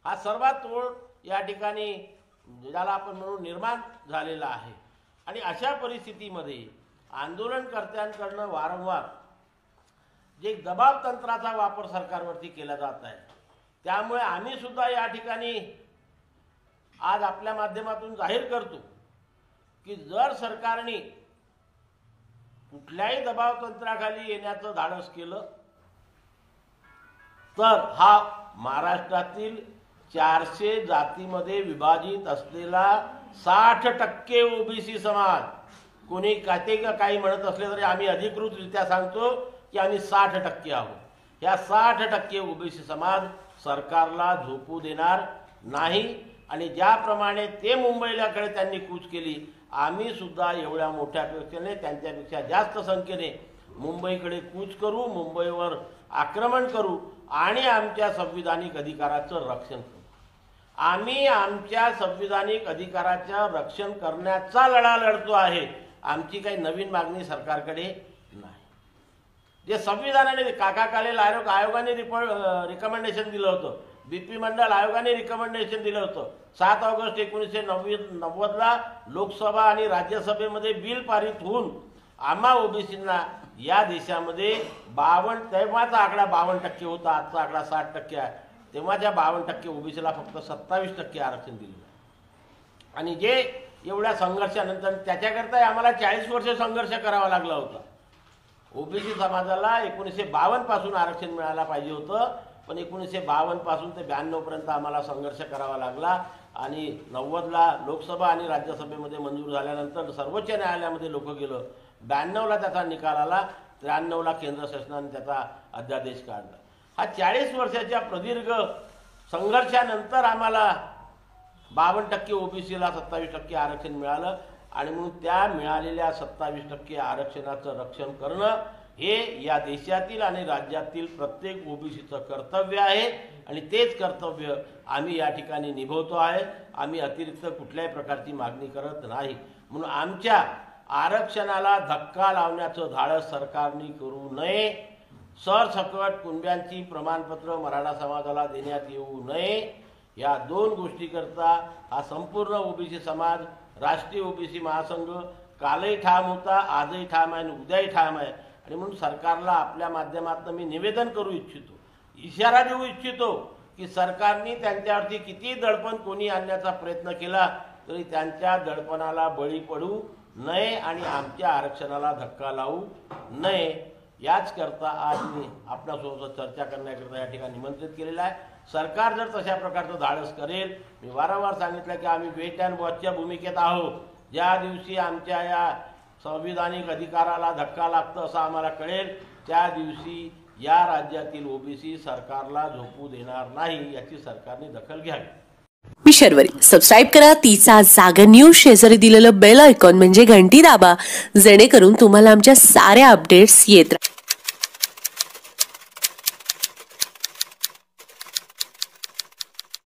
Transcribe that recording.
हा सर्वात तोड या ठिकाणी ज्याला आपण म्हणून निर्माण झालेला आहे। आणि अशा परिस्थितीमध्ये आंदोलनकर्त्यांकडून वारंवार जे दबाव तंत्राचा वापर सरकारवरती केला जात आहे, त्यामुळे आम्ही सुद्धा या ठिकाणी आज आपल्या माध्यमातून जाहीर करतो की जर सरकारने कुठल्याही दबाव तंत्राखाली येण्याचं धाडस केलं तर हा महाराष्ट्रातील 400 जातीमध्ये विभाजित असलेला 60% ओबीसी समाज, कोणी काही म्हणत असले तरी आम्ही अधिकृतरित्या सांगतो की आम्ही 60% आहोत। या 60% ओबीसी समाज सरकारला झोपू देणार नाही। आणि ज्याप्रमाणे ते मुंबईलाकडे त्यांनी कूच केली, आम्ही सुद्धा एवढ्या मोठ्या संख्येने त्यांच्यापेक्षा जास्त संख्येने मुंबईकडे कूच करू, मुंबईवर आक्रमण करू आणि आमच्या संविधानिक अधिकाराचं रक्षण करू। आम्ही आमच्या संविधानिक अधिकाराचं रक्षण करण्याचा लढा लढतो आहे। आमची काही नवीन मागणी सरकारकडे नाही। जे संविधानाने काका कालेल आयोगाने रिकमेंडेशन दिलं होतं, बीपी मंडल आयोगाने रिकमेंडेशन दिलं होतं, 7 ऑगस्ट 1990ला लोकसभा आणि राज्यसभेमध्ये बिल पारित होऊन आम्हा ओबीसींना या देशामध्ये 52, तेव्हाचा आकडा 52% होता, आजचा आकडा 60% आहे। तेव्हाच्या 52% ओबीसीला फक्त 27% आरक्षण दिलं। आणि जे एवढ्या संघर्षानंतर त्याच्याकरता आम्हाला 40 वर्ष संघर्ष करावा लागला होता। ओबीसी समाजाला 1952 पासून आरक्षण मिळायला पाहिजे होतं, पण 1952 पासून ते 92 पर्यंत आम्हाला संघर्ष करावा लागला। आणि 90ला लोकसभा आणि राज्यसभेमध्ये मंजूर झाल्यानंतर सर्वोच्च न्यायालयामध्ये लोक गेलं, 92ला त्याचा निकाल आला, 93ला केंद्र शासनाने त्याचा अध्यादेश काढला। हा 40 वर्षाच्या प्रदीर्घ संघर्षानंतर आम्हाला 52% ओबीसीला 27% आरक्षण मिळालं। आणि म्हणून त्या मिळालेल्या 27% आरक्षणाचं रक्षण करणं हे या देशातील आणि राज्यातील प्रत्येक ओबीसीचं कर्तव्य आहे। आणि तेच कर्तव्य आम्ही या ठिकाणी निभवतो आहे। आम्ही अतिरिक्त कुठल्याही प्रकारची मागणी करत नाही। म्हणून आमच्या आरक्षणाला धक्का लावण्याचं धाडस सरकारने करू नये। सरसकट कुणब्यांची प्रमाणपत्र मराठा समाजाला देण्यात येऊ नये। या 2 गोष्टीकरता हा संपूर्ण ओबीसी समाज, राष्ट्रीय ओबीसी महासंघ कालही ठाम होता, आजही ठाम आहे आणि उद्याही ठाम आहे। आणि म्हणून सरकारला आपल्या माध्यमातून मी निवेदन करू इच्छितो, इशारा देऊ इच्छितो की सरकारने त्यांच्यावरती किती दडपण कोणी आणण्याचा प्रयत्न केला तरी त्यांच्या दडपणाला बळी पडू नये आणि आमच्या आरक्षणाला धक्का लावू नये। याच करता आज मी आपल्यासोबत चर्चा करण्याकरता या ठिकाणी निमंत्रित केलेलं आहे। सरकार जर तशा प्रकारचं धाडस करेल, मी वारंवार सांगितलं की आम्ही वेट अँड वॉचच्या भूमिकेत आहोत। ज्या दिवशी आमच्या या संविधानिक अधिकाराला धक्का लागतो असं आम्हाला कळेल, त्या दिवशी या राज्यातील ओबीसी सरकारला झोपू देणार नाही, याची सरकारने दखल घ्यावी। मी शर्वरी, सबस्क्राईब करा तिचा जागर न्यूज, शेजारी दिलेलं बेल आयकॉन म्हणजे घंटी दाबा, जेणेकरून तुम्हाला आमच्या साऱ्या अपडेट्स येत